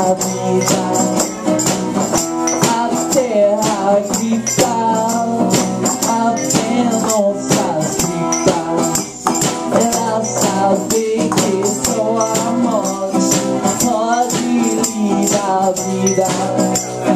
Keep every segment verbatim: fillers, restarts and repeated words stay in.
vida. Até a gritar, apenas as gritas. Ela sabe que só a morte pode lhe dar vida.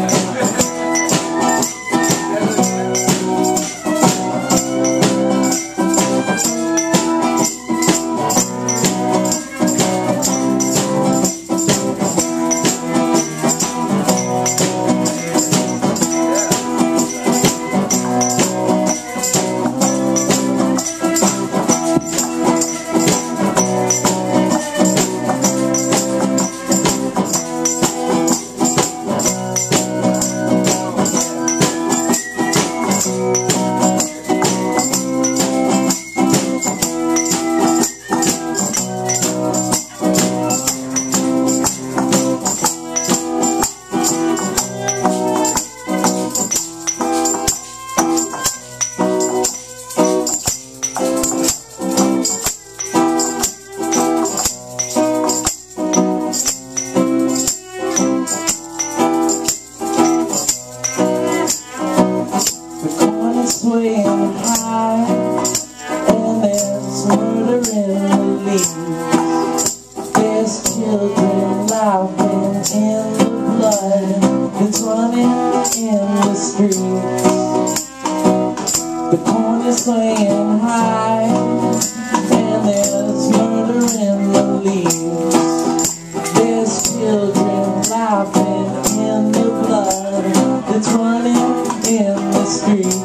Swaying high, and there's murder in the leaves. There's children laughing in the blood that's running in the streets. The corn is swaying high, and there's murder in the leaves. There's children laughing in the blood that's running in the streets.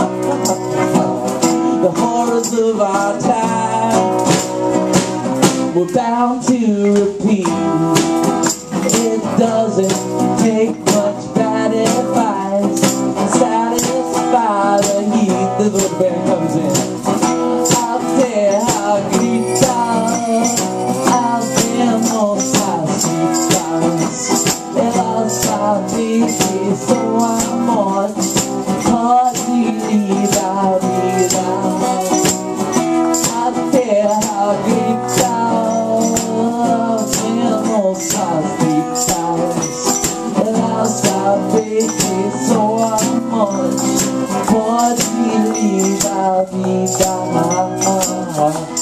The horrors of our time, we're bound to repeat. It doesn't take much bad advice to satisfy the heat. This is where the band comes in. Até a gritar, apenas as gritas. Ela sabe que só a morte pode lhe dar vida. Até a gritar, apenas as gritas. Ela sabe que só a morte pode lhe dar vida.